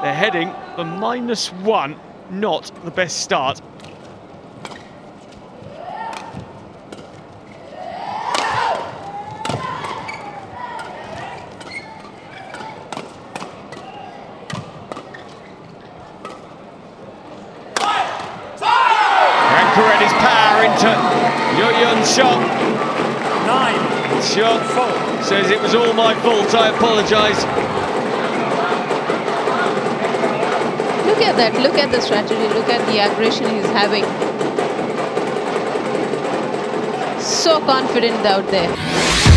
They're heading for -1, not the best start. Reddy's power into Yo-Yun's shot. 9, Shot 4. Says it was all my fault, I apologise. Look at that, look at the strategy, look at the aggression he's having. So confident out there.